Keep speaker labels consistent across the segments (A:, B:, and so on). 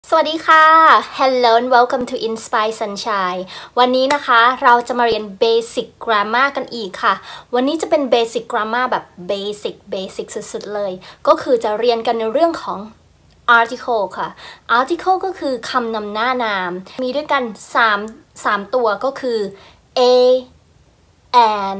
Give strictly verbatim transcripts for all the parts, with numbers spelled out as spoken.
A: สวัสดีค่ะ Hello and welcome to Inspire Sunshine วันนี้นะคะเราจะมาเรียน Basic Grammar กันอีกค่ะวันนี้จะเป็น Basic Grammar แบบ Basic Basic สุดๆเลยก็คือจะเรียนกันในเรื่องของ Article ค่ะ Article ก็คือคำนำหน้านามมีด้วยกัน3 3ตัวก็คือ a and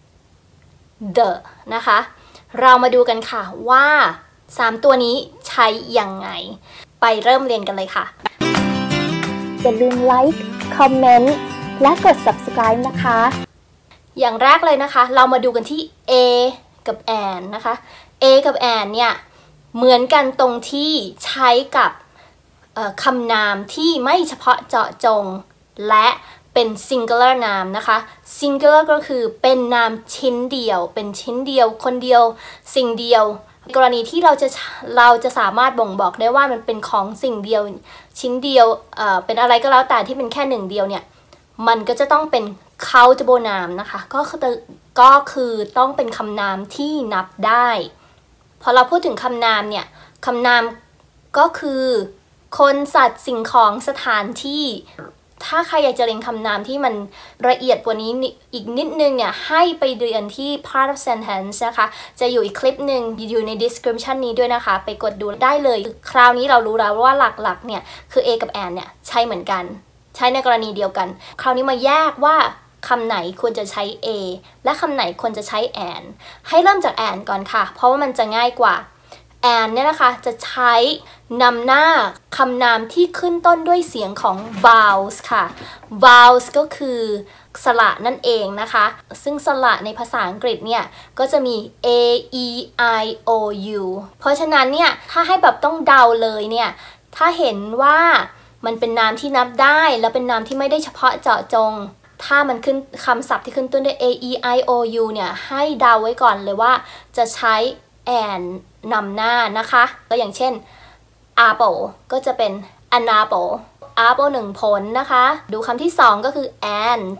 A: the นะคะเรามาดูกันค่ะว่าสามตัวนี้ใช้ยังไงไปเริ่มเรียนกันเลยค่ะอย่าลืมไลค์คอมเมนต์และกด Subscribe นะคะอย่างแรกเลยนะคะเรามาดูกันที่ A กับ and นะคะ A กับ and เนี่ยเหมือนกันตรงที่ใช้กับคำนามที่ไม่เฉพาะเจาะจงและเป็น singular นามนะคะ singular ก็คือเป็นนามชิ้นเดียวเป็นชิ้นเดียวคนเดียวสิ่งเดียวกรณีที่เราจะเราจะสามารถบ่งบอกได้ว่ามันเป็นของสิ่งเดียวชิ้นเดียวเอ่อเป็นอะไรก็แล้วแต่ที่เป็นแค่หนึ่งเดียวเนี่ยมันก็จะต้องเป็น countable noun นะคะก็คือก็คือต้องเป็นคำนามที่นับได้พอเราพูดถึงคำนามเนี่ยคำนามก็คือคนสัตว์สิ่งของสถานที่ถ้าใครอยากจะเรียนคำนามที่มันละเอียดกว่านี้อีกนิดนึงเนี่ยให้ไปเรียนที่ part of sentence นะคะจะอยู่อีกคลิปหนึ่งอยู่ใน description นี้ด้วยนะคะไปกดดูได้เลยคราวนี้เรารู้แล้วว่าหลักๆเนี่ยคือ a กับ and เนี่ยใช้เหมือนกันใช้ในกรณีเดียวกันคราวนี้มาแยกว่าคำไหนควรจะใช้ a และคำไหนควรจะใช้ and ให้เริ่มจาก and ก่อนค่ะเพราะว่ามันจะง่ายกว่า and เนี่ยนะคะจะใช้นำหน้าคำนามที่ขึ้นต้นด้วยเสียงของ vowels ค่ะ vowels ก็คือสระนั่นเองนะคะซึ่งสระในภาษาอังกฤษเนี่ยก็จะมี a e i o u เพราะฉะนั้นเนี่ยถ้าให้แบบต้องเดาเลยเนี่ยถ้าเห็นว่ามันเป็นนามที่นับได้แล้วเป็นนามที่ไม่ได้เฉพาะเจาะจงถ้ามันขึ้นคำศัพท์ที่ขึ้นต้นด้วย a e i o u เนี่ยให้เดาไว้ก่อนเลยว่าจะใช้ and นำหน้านะคะก็อย่างเช่น apple ก็จะเป็น an apple apple หนึ่งผลนะคะดูคำที่สองก็คือ ant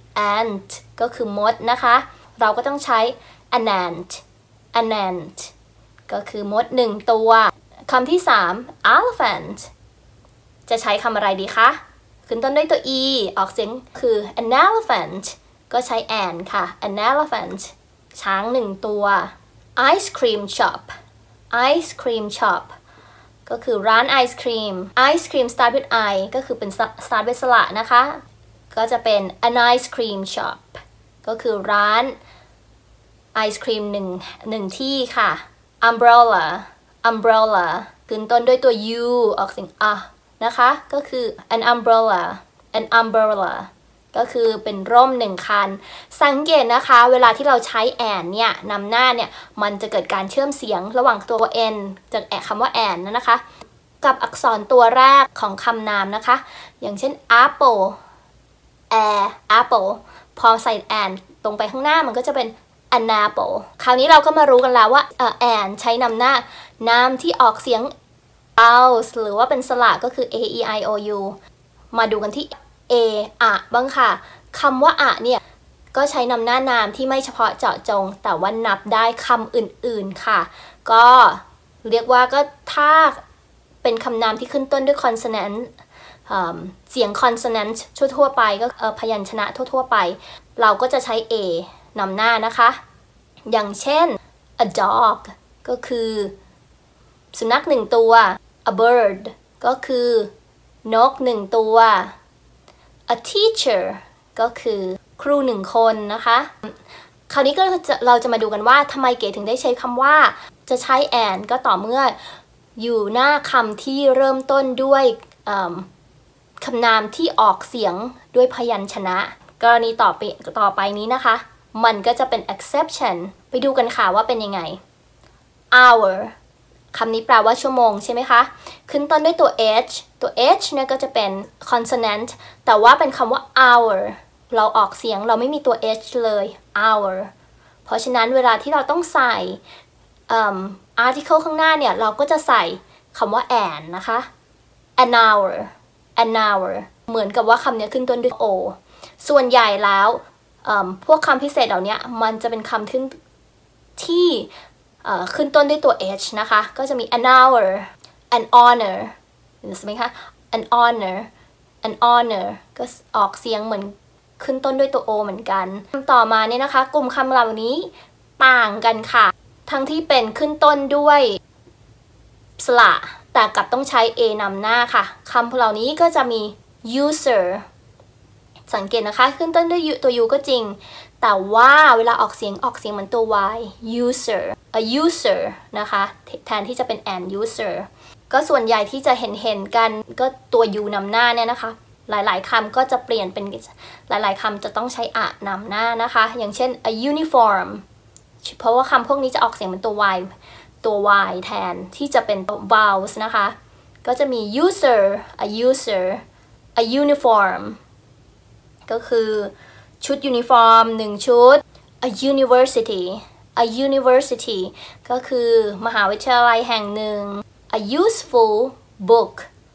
A: ant ก็คือมดนะคะเราก็ต้องใช้ an ant an ant ก็คือมดหนึ่งตัวคำที่สาม elephant จะใช้คำอะไรดีคะขึ้นต้นด้วยตัว e ออกเสียงคือ an elephant ก็ใช้ an ค่ะ an elephant ช้างหนึ่งตัว ice cream shop ice cream shop ก็คือร้านไอศครีม ice cream start with I ก็คือเป็น start with สระนะคะก็จะเป็น an ice cream shop ก็คือร้านไอศครีมหนึ่งหนึ่งที่ค่ะ umbrella umbrella ขึ้นต้นด้วยตัว u ออกเสียงอะนะคะก็คือ an umbrella an umbrella ก็คือเป็นร่มหนึ่งคันสังเกตนะคะเวลาที่เราใช้ and เนี่ยนำหน้าเนี่ยมันจะเกิดการเชื่อมเสียงระหว่างตัว n จากแอคำว่า and นะคะกับอักษรตัวแรกของคำนามนะคะอย่างเช่น apple air apple พอใส่ and ตรงไปข้างหน้ามันก็จะเป็น an apple คราวนี้เราก็มารู้กันแล้วว่า and ใช้นำหน้านามที่ออกเสียง vowels หรือว่าเป็นสระก็คือ a e i o u มาดูกันที่a อะบ้างค่ะคำว่าอะเนี่ยก็ใช้นำหน้านามที่ไม่เฉพาะเจาะจงแต่ว่านับได้คำอื่นๆค่ะก็เรียกว่าก็ถ้าเป็นคำนามที่ขึ้นต้นด้วย consonant เสียง consonant ทั่วๆไปก็พยัญชนะทั่วๆไปเราก็จะใช้ a นำหน้านะคะอย่างเช่น a dog ก็คือสุนัขหนึ่งตัว a bird ก็คือนกหนึ่งตัว a teacher ก็คือครูหนึ่งคนนะคะคราวนี้ก็จะเราจะมาดูกันว่าทำไมเก๋ถึงได้ใช้คำว่าจะใช้ and ก็ต่อเมื่ออยู่หน้าคำที่เริ่มต้นด้วยคำนามที่ออกเสียงด้วยพยัญชนะกรณีต่อไปต่อไปนี้นะคะมันก็จะเป็น exception ไปดูกันค่ะว่าเป็นยังไง hour คำนี้แปลว่าชั่วโมงใช่ไหมคะขึ้นต้นด้วยตัว h ตัว h เนี่ยก็จะเป็น consonant แต่ว่าเป็นคำว่า hour เราออกเสียงเราไม่มีตัว h เลย hour เพราะฉะนั้นเวลาที่เราต้องใส่ um, article ข้างหน้าเนี่ยเราก็จะใส่คำว่า an นะคะ an hour an hour เหมือนกับว่าคำนี้ขึ้นต้นด้วย o ส่วนใหญ่แล้ว um, พวกคำพิเศษเหล่านี้มันจะเป็นคำที่ที่ขึ้นต้นด้วยตัว h นะคะก็จะมี an hour an honor ใช่ไหมคะ an honor an honor ก็ออกเสียงเหมือนขึ้นต้นด้วยตัว o เหมือนกันต่อมาเนี่ยนะคะกลุ่มคำเหล่านี้ต่างกันค่ะทั้งที่เป็นขึ้นต้นด้วยสระแต่กลับต้องใช้ a นำหน้าค่ะคำเหล่านี้ก็จะมี user สังเกตนะคะขึ้นต้นด้วยตัว u ก็จริงแต่ว่าเวลาออกเสียงออกเสียงเหมือนตัว y user a user นะคะแทนที่จะเป็น an user ก็ส่วนใหญ่ที่จะเห็นเห็นกันก็ตัว u นำหน้าเนี่ยนะคะหลายๆคำก็จะเปลี่ยนเป็นหลายๆคำจะต้องใช้อะนำหน้านะคะอย่างเช่น a uniform เพราะว่าคำพวกนี้จะออกเสียงเป็นตัว y ตัว y แทนที่จะเป็น vowels นะคะก็จะมี user a user a uniform ก็คือชุดยูนิฟอร์มหนึ่งชุด a university a university ก็คือมหาวิทยาลัยแห่งหนึ่ง a useful book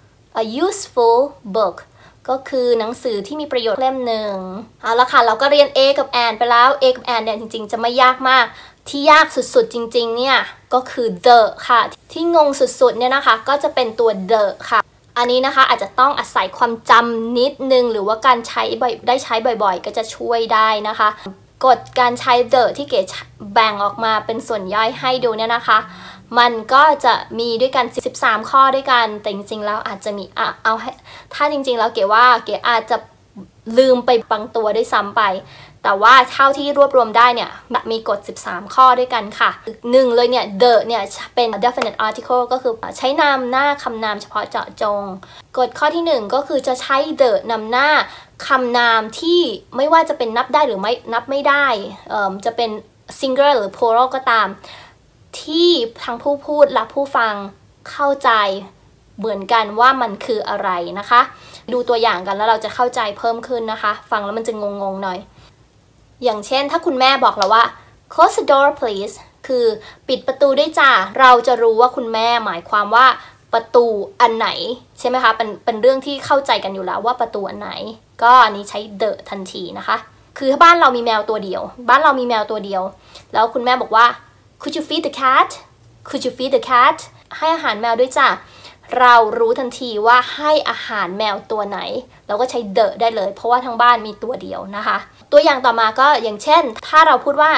A: a useful book ก็คือหนังสือที่มีประโยชน์เล่มหนึ่งเอาละค่ะเราก็เรียน a กับ and ไปแล้ว a กับ and เนี่ยจริงๆจะไม่ยากมากที่ยากสุดๆจริงๆเนี่ยก็คือ the ค่ะที่งงสุดๆเนี่ยนะคะก็จะเป็นตัว the ค่ะอันนี้นะคะอาจจะต้องอาศัยความจำนิดนึงหรือว่าการใช้ได้ใช้บ่อยๆก็จะช่วยได้นะคะกฎการใช้ the ที่เก๋แบ่งออกมาเป็นส่วนย่อยให้ดูเนี่ยนะคะมันก็จะมีด้วยกันสิบสามข้อด้วยกันแต่จริงๆแล้วอาจจะมีอ่ะเอาให้ถ้าจริงๆแล้วเก๋ว่าเก๋อาจจะลืมไปบางตัวด้วยซ้ำไปแต่ว่าเท่าที่รวบรวมได้เนี่ยมีกฎสิบสามข้อด้วยกันค่ะหนึ่งเลยเนี่ย the เนี่ยเป็น definite article ก็คือใช้นามหน้าคำนามเฉพาะเจาะจงกฎข้อที่หนึ่งก็คือจะใช้ the นำหน้าคำนามที่ไม่ว่าจะเป็นนับได้หรือไม่นับไม่ได้จะเป็น singular หรือ plural ก็ตามที่ทั้งผู้พูดและผู้ฟังเข้าใจเหมือนกันว่ามันคืออะไรนะคะดูตัวอย่างกันแล้วเราจะเข้าใจเพิ่มขึ้นนะคะฟังแล้วมันจะงงๆหน่อยอย่างเช่นถ้าคุณแม่บอกเราว่า close the door please คือปิดประตูด้วยจ้าเราจะรู้ว่าคุณแม่หมายความว่าประตูอันไหนใช่ไหมคะเป็นเป็นเรื่องที่เข้าใจกันอยู่แล้วว่าประตูอันไหนก็อันนี้ใช้ the ทันทีนะคะคือถ้าบ้านเรามีแมวตัวเดียวบ้านเรามีแมวตัวเดียวแล้วคุณแม่บอกว่า could you feed the cat could you feed the cat ให้อาหารแมวด้วยจ้าเรารู้ทันทีว่าให้อาหารแมวตัวไหนเราก็ใช้ the ได้เลยเพราะว่าทั้งบ้านมีตัวเดียวนะคะตัวอย่างต่อมาก็อย่างเช่นถ้าเราพูดว่า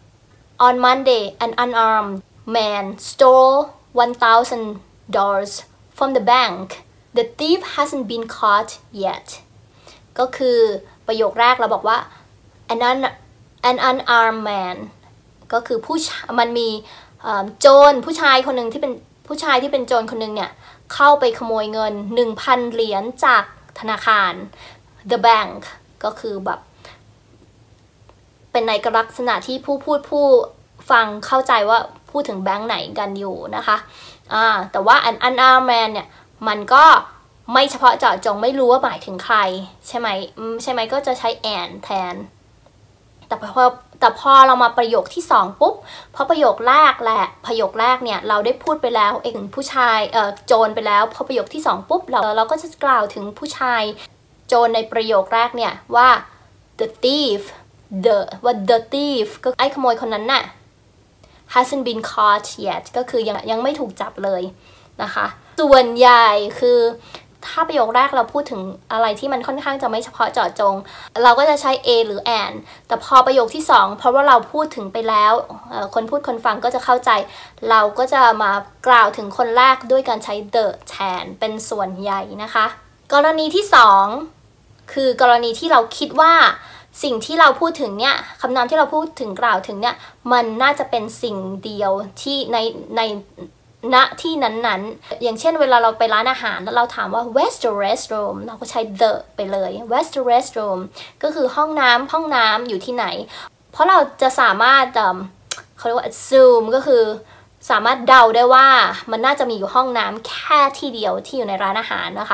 A: on Monday an unarmed man stole one thousand dollars from the bank the thief hasn't been caught yet ก็คือประโยคแรกเราบอกว่า an un an unarmed man ก็คือผู้มันมีโจรผู้ชายคนหนึ่งที่เป็นผู้ชายที่เป็นโจรคนหนึ่งเนี่ยเข้าไปขโมยเงิน หนึ่งพัน เหรียญจากธนาคาร the bank ก็คือแบบเป็นในลักษณะที่ผู้พูดผู้ฟังเข้าใจว่าพูดถึงแบงค์ไหนกันอยู่นะคะอ่าแต่ว่า an unarmed man เนี่ยมันก็ไม่เฉพาะเจาะจงไม่รู้ว่าหมายถึงใครใช่ไหมใช่ไหมก็จะใช้ and แทนแต่พอแต่พอเรามาประโยคที่สองปุ๊บเพราะประโยคแรกแหละประโยคแรกเนี่ยเราได้พูดไปแล้วเองผู้ชายเอ่อโจรไปแล้วพอประโยคที่สองปุ๊บเราเราก็จะกล่าวถึงผู้ชายโจรในประโยคแรกเนี่ยว่า the thief the ว่า the thief ก็ไอ้ขโมยคนนั้นน่ะ hasn't been caught yet ก็คือยังยังไม่ถูกจับเลยนะคะส่วนใหญ่คือถ้าประโยคแรกเราพูดถึงอะไรที่มันค่อนข้างจะไม่เฉพาะเจาะจงเราก็จะใช้ a หรือ and แต่พอประโยคที่สองเพราะว่าเราพูดถึงไปแล้วคนพูดคนฟังก็จะเข้าใจเราก็จะมากล่าวถึงคนแรกด้วยการใช้ the แทนเป็นส่วนใหญ่นะคะกรณีที่สองคือกรณีที่เราคิดว่าสิ่งที่เราพูดถึงเนี่ยคำนามที่เราพูดถึงกล่าวถึงเนี่ยมันน่าจะเป็นสิ่งเดียวที่ในในณที่นั้นๆอย่างเช่นเวลาเราไปร้านอาหารแล้วเราถามว่า where's the restroom เราก็ใช้ the ไปเลย where's the restroom ก็คือห้องน้ำห้องน้ำอยู่ที่ไหนเพราะเราจะสามารถเขาเรียกว่า assume ก็คือสามารถเดาได้ว่ามันน่าจะมีอยู่ห้องน้ำแค่ที่เดียวที่อยู่ในร้านอาหารนะคะ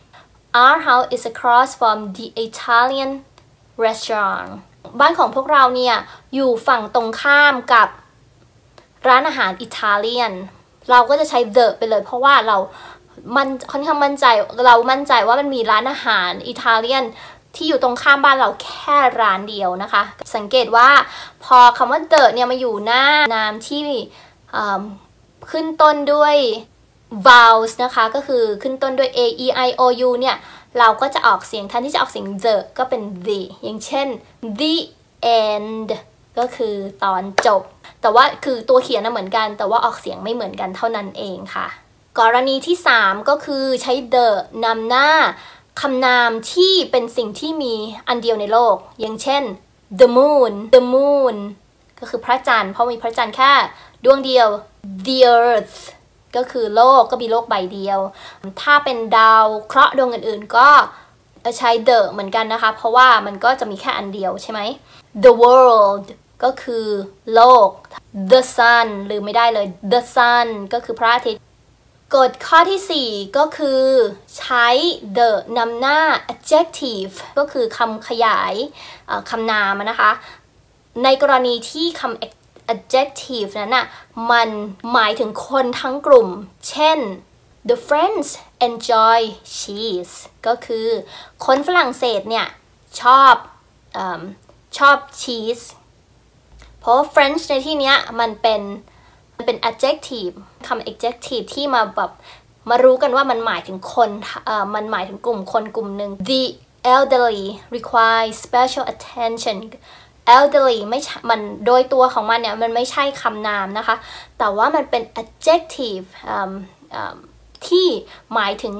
A: Our house is across from the Italian restaurant บ้านของพวกเราเนี่ยอยู่ฝั่งตรงข้ามกับร้านอาหารอิตาเลียนเราก็จะใช้ the ไปเลยเพราะว่าเรามันค่อนข้างมั่นใจเรามั่นใจว่ามันมีร้านอาหารอิตาเลียนที่อยู่ตรงข้ามบ้านเราแค่ร้านเดียวนะคะสังเกตว่าพอคำว่า the เนี่ยมาอยู่หน้านามที่ขึ้นต้นด้วย vowels นะคะก็คือขึ้นต้นด้วย a e i o u เนี่ยเราก็จะออกเสียงแทนที่จะออกเสียง the ก็เป็น the อย่างเช่น the end ก็คือตอนจบแต่ว่าคือตัวเขียนน่ะเหมือนกันแต่ว่าออกเสียงไม่เหมือนกันเท่านั้นเองค่ะกรณีที่สามก็คือใช้ the นำหน้าคำนามที่เป็นสิ่งที่มีอันเดียวในโลกอย่างเช่น the moon the moon ก็คือพระจันทร์เพราะมีพระจันทร์แค่ดวงเดียว the earth ก็คือโลกก็มีโลกใบเดียวถ้าเป็นดาวเคราะห์ดวงอื่นๆก็ใช้ the เหมือนกันนะคะเพราะว่ามันก็จะมีแค่อันเดียวใช่ไหม the world ก็คือโลก the sun ลืมไม่ได้เลย the sun ก็คือพระอาทิตย์กฎข้อที่สี่ก็คือใช้ the นำหน้า adjective ก็คือคำขยายคำนามนะคะในกรณีที่คำ adjective นั้นน่ะมันหมายถึงคนทั้งกลุ่มเช่น the French enjoy cheese ก็คือคนฝรั่งเศสเนี่ยชอบอชอบชีสเพราะ French ในที่นี้มันเป็นมันเป็น adjective คำ adjective ที่มาแบบมารู้กันว่ามันหมายถึงคนเอ่อมันหมายถึงกลุ่มคนกลุ่มหนึ่ง the elderly require special attention elderly ไม่มันโดยตัวของมันเนี่ยมันไม่ใช่คำนามนะคะแต่ว่ามันเป็น adjective ที่หมายถึง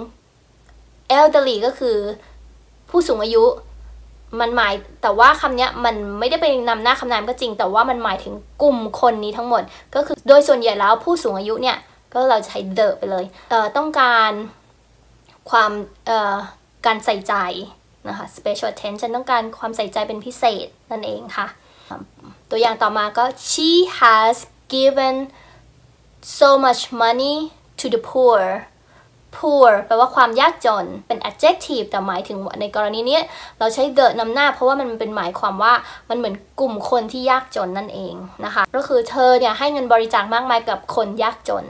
A: elderly ก็คือผู้สูงอายุมันหมายแต่ว่าคำนี้มันไม่ได้เป็นนำหน้าคำนามก็จริงแต่ว่ามันหมายถึงกลุ่มคนนี้ทั้งหมดก็คือโดยส่วนใหญ่แล้วผู้สูงอายุเนี่ยก็เราจะใช้ the ไปเลยเอ่อต้องการความเอ่อการใส่ใจนะคะ special attention ต้องการความใส่ใจเป็นพิเศษนั่นเองค่ะตัวอย่างต่อมาก็ she has given so much money to the poor poor แปลว่าความยากจนเป็น adjective แต่หมายถึงในกรณีนี้เราใช้ the นำหน้าเพราะว่ามันเป็นหมายความว่ามันเหมือนกลุ่มคนที่ยากจนนั่นเองนะคะก็คือเธอเนี่ยให้เงินบริจาคมากมายกับคนยากจน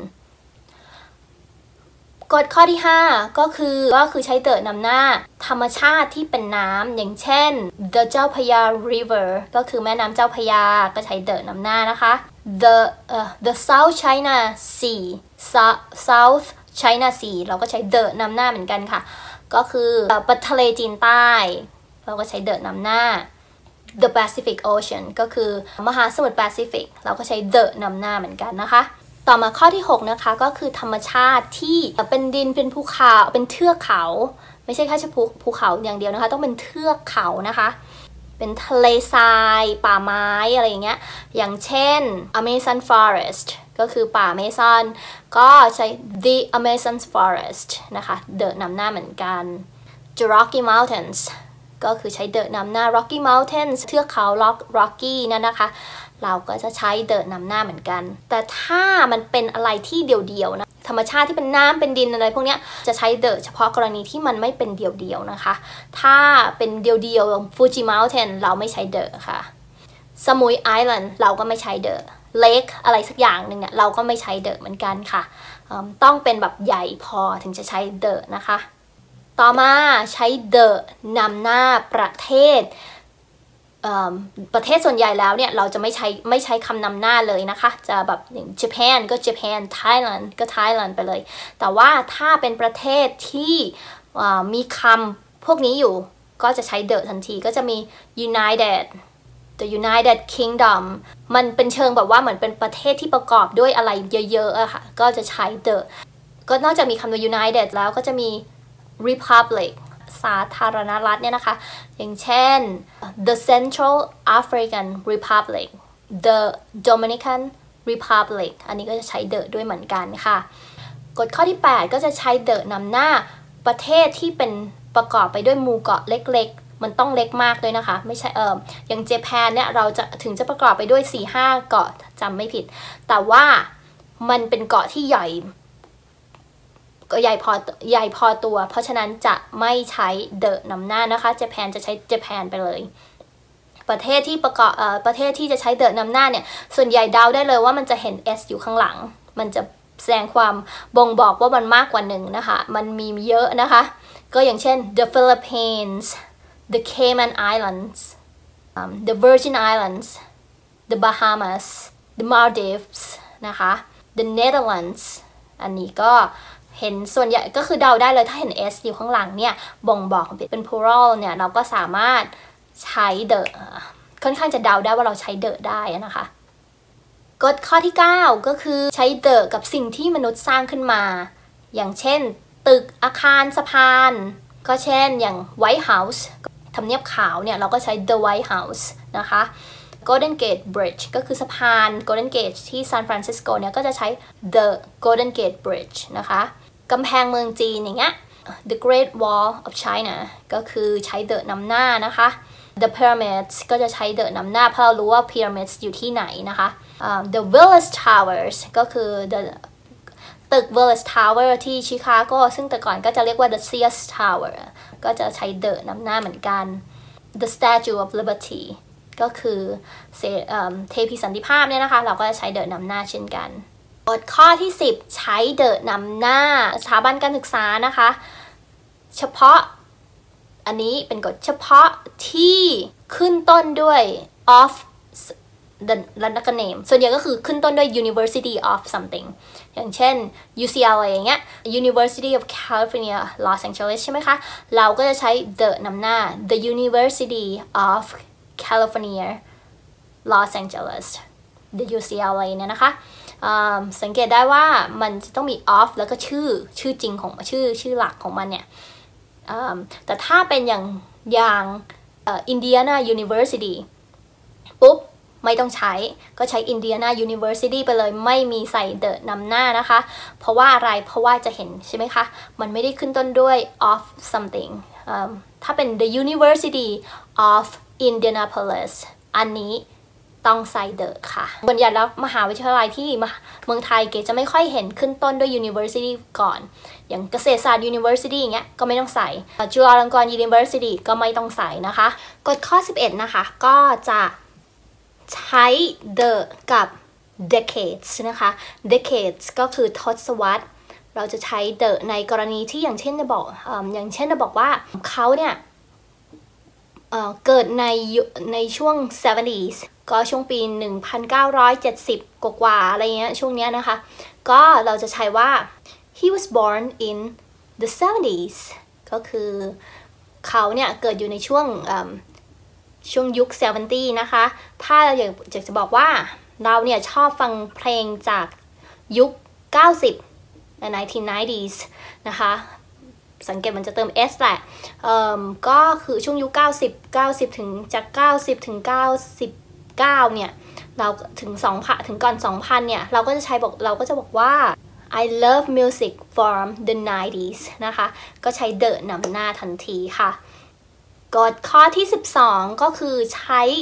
A: กฎข้อที่ห้าก็คือก็คือใช้ the นำหน้าธรรมชาติที่เป็นน้ำอย่างเช่น the เจ้าพระยา river ก็คือแม่น้ำเจ้าพระยาก็ใช้ the นำหน้านะคะ the uh, the South China Sea South China Sea เราก็ใช้ the นำหน้าเหมือนกันค่ะก็คือทะเลจีนใต้เราก็ใช้ the นำหน้า the Pacific Ocean ก็คือมหาสมุทรแปซิฟิกเราก็ใช้ the นำหน้าเหมือนกันนะคะต่อมาข้อที่หกนะคะก็คือธรรมชาติที่เป็นดินเป็นภูเขาเป็นเทือกเขาไม่ใช่แค่เฉพาะภูเขาอย่างเดียวนะคะต้องเป็นเทือกเขานะคะเป็นทะเลทรายป่าไม้อะไรอย่างเงี้ยอย่างเช่น Amazon Forest ก็คือป่าเมซอนก็ใช้ the Amazon Forest นะคะ the นำหน้าเหมือนกัน The Rocky Mountains ก็คือใช้ the นำหน้า Rocky Mountains เทือกเขา Rocky นั่นนะคะเราก็จะใช้ the นำหน้าเหมือนกันแต่ถ้ามันเป็นอะไรที่เดี่ยวๆนะธรรมชาติที่เป็นน้ำเป็นดินอะไรพวกนี้จะใช้ the เฉพาะกรณีที่มันไม่เป็นเดี่ยวๆนะคะถ้าเป็นเดี่ยวๆ Fuji Mountain เราไม่ใช้ the ค่ะสมุย Island เราก็ไม่ใช้ the Lake อะไรสักอย่างหนึ่งเนี่ยเราก็ไม่ใช้ the เหมือนกันค่ะต้องเป็นแบบใหญ่พอถึงจะใช้ the นะคะต่อมาใช้ the นำหน้าประเทศประเทศส่วนใหญ่แล้วเนี่ยเราจะไม่ใช้ไม่ใช้คำนำหน้าเลยนะคะจะแบบอย่าง Japan ก็ Japan Thailand ก็ Thailand ไปเลยแต่ว่าถ้าเป็นประเทศที่มีคำพวกนี้อยู่ก็จะใช้ the ทันทีก็จะมี United the United Kingdom มันเป็นเชิงแบบว่าเหมือนเป็นประเทศที่ประกอบด้วยอะไรเยอะๆอะค่ะก็จะใช้ the ก็นอกจากมีคำว่า United แล้วก็จะมี Republicสาธารณรัฐเนี่ยนะคะอย่างเช่น the Central African Republic the Dominican Republic อันนี้ก็จะใช้ the ด้วยเหมือนกันค่ะกฎข้อที่แปดก็จะใช้ the นำหน้าประเทศที่เป็นประกอบไปด้วยหมู่เกาะเล็กๆมันต้องเล็กมากด้วยนะคะไม่ใช่เอออย่างเจแปนเนี่ยเราจะถึงจะประกอบไปด้วย สี่ห้า เกาะจำไม่ผิดแต่ว่ามันเป็นเกาะที่ใหญ่ก็ใหญ่พอใหญ่พอตัวเพราะฉะนั้นจะไม่ใช้ the นำหน้านะคะเจแปนจะใช้ Japan ไปเลยประเทศที่ประกอบเอ่อประเทศที่จะใช้ the นำหน้าเนี่ยส่วนใหญ่เดาได้เลยว่ามันจะเห็น s อยู่ข้างหลังมันจะแสดงความบ่งบอกว่ามันมากกว่าหนึ่งนะคะมันมีเยอะนะคะก็อย่างเช่น the Philippines the Cayman Islands um, the Virgin Islands the Bahamas the Maldives นะคะ the Netherlands อันนี้ก็เห็นส่วนใหญ่ก็คือเดาได้เลยถ้าเห็น s อยู่ข้างหลังเนี่ยบ่งบอกเป็น plural เนี่ยเราก็สามารถใช้ the ค่อนข้างจะเดาได้ว่าเราใช้ the ได้นะคะกฎข้อที่เก้าก็คือใช้ the กับสิ่งที่มนุษย์สร้างขึ้นมาอย่างเช่นตึกอาคารสะพานก็เช่นอย่าง White House ทำเนียบขาวเนี่ยเราก็ใช้ the White House นะคะ Golden Gate Bridge ก็คือสะพาน Golden Gate ที่ซานฟรานซิสโกเนี่ยก็จะใช้ the Golden Gate Bridge นะคะกำแพงเมืองจีนอย่างเงี้ย the Great Wall of China ก็คือใช้ the นำหน้านะคะ the pyramids ก็จะใช้ the นำหน้าเพราะเรารู้ว่า pyramids อยู่ที่ไหนนะคะ uh, the Willis Towers ก็คือ the ตึก Willis Tower ที่ชิคาโกซึ่งแต่ก่อนก็จะเรียกว่า the Sears Tower ก็จะใช้ the นำหน้าเหมือนกัน the Statue of Liberty ก็คือเทพีสันติภาพเนี่ยนะคะเราก็จะใช้ the นำหน้าเช่นกันกฎข้อที่สิบใช้ the นำหน้าสถาบันการศึกษานะคะเฉพาะอันนี้เป็นกฎเฉพาะที่ขึ้นต้นด้วย of the และนักเนมส่วนใหญ่ก็คือขึ้นต้นด้วย University of something อย่างเช่น ยู ซี แอล เอ อย่างเงี้ย University of California Los Angeles ใช่ไหมคะเราก็จะใช้ the นำหน้า the University of California Los Angeles the ยู ซี แอล เอ เนี่ยนะคะสังเกตได้ว่ามันจะต้องมี of แล้วก็ชื่อชื่อจริงของชื่อชื่อหลักของมันเนี่ยแต่ถ้าเป็นอย่างอย่าง Indiana University ปุ๊บไม่ต้องใช้ก็ใช้ Indiana University ไปเลยไม่มีใส่ the นำหน้านะคะเพราะว่าอะไรเพราะว่าจะเห็นใช่ไหมคะมันไม่ได้ขึ้นต้นด้วย of something ถ้าเป็น the University of Indianapolis อันนี้ต้องใส่ the ค่ะส่วนใหญ่แล้วมหาวิทยาลัยที่เมืองไทยเก๋จะไม่ค่อยเห็นขึ้นต้นด้วย University ก่อนอย่างเกษตรศาสตร์ University อย่างเงี้ยก็ไม่ต้องใส่จุฬาลงกรณ์ University ก็ไม่ต้องใส่นะคะกฎข้อสิบเอ็ดนะคะก็จะใช้ the กับ decades นะคะ decades ก็คือทศวรรษเราจะใช้ the ในกรณีที่อย่างเช่นจะบอกอย่างเช่นจะบอกว่าเขาเนี่ยเอ่อเกิดในในช่วง seventies ก็ช่วงปี หนึ่งพันเก้าร้อยเจ็ดสิบ กว่าๆอะไรเงี้ยช่วงเนี้ยนะคะก็เราจะใช้ว่า he was born in the seventies ก็คือเขาเนี่ยเกิดอยู่ในช่วงช่วงยุค เซเวนตี้ นะคะถ้าเราอยากจะบอกว่าเราเนี่ยชอบฟังเพลงจากยุค เก้าสิบ ใน ไนน์ทีน ไนน์ตี้ นะคะ สังเกตมันจะเติม s แหละก็คือช่วงยุค เก้าสิบ เก้าสิบ ถึงจาก เก้าสิบ ถึง เก้าสิบเก้า เนี่ย เราถึง สองพัน ถึงก่อน สองพัน เนี่ย เราก็จะใช้บอกเราก็จะบอกว่า I love music from the ไนน์ตี้ นะคะ ก็ใช้ the นำหน้าทันทีค่ะกฎข้อที่สิบสองก็คือใช้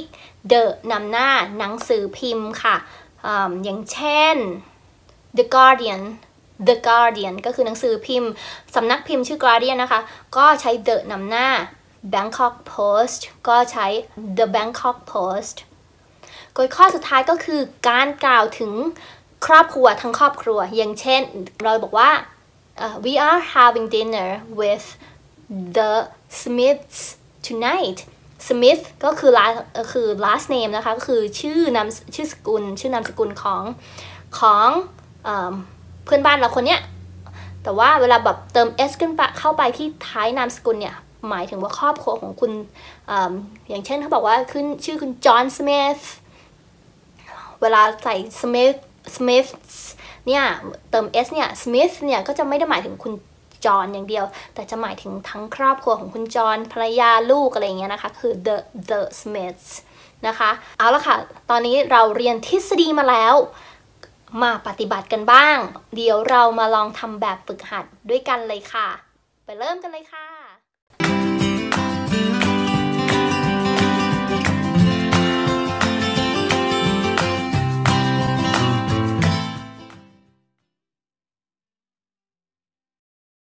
A: the นำหน้าหนังสือพิมพ์ค่ะ อ, อย่างเช่น The Guardian The Guardian ก็คือหนังสือพิมพ์สำนักพิมพ์ชื่อ Guardian นะคะก็ใช้ the นำหน้า Bangkok Post ก็ใช้ The Bangkok Post กฎข้อสุดท้ายก็คือการกล่าวถึงครอบครัวทั้งครอบครัวอย่างเช่นเราบอกว่า uh, we are having dinner with the Smiths tonight Smith ก็คือ last คือ last name นะคะก็คือชื่อนามชื่อสกุลชื่อนามสกุลของของเอ่อเพื่อนบ้านเราคนเนี้ยแต่ว่าเวลาแบบเติม s ขึ้นไปเข้าไปที่ท้ายนามสกุลเนี่ยหมายถึงว่าครอบครัวของคุณ อ, อย่างเช่นเขาบอกว่าขึ้นชื่อคุณจอห์นสมิธเวลาใส่ Smith Smith เนี่ยเติม s เนี่ย Smith เนี่ยก็จะไม่ได้หมายถึงคุณจอห์นอย่างเดียวแต่จะหมายถึงทั้งครอบครัวของคุณจอห์นภรรยาลูกอะไรอย่างเงี้ยนะคะคือ the the Smiths นะคะเอาละค่ะตอนนี้เราเรียนทฤษฎีมาแล้วมาปฏิบัติกันบ้างเดี๋ยวเรามาลองทำแบบฝึกหัดด้วยกันเลยค่ะไปเริ่มกันเลยค่ะ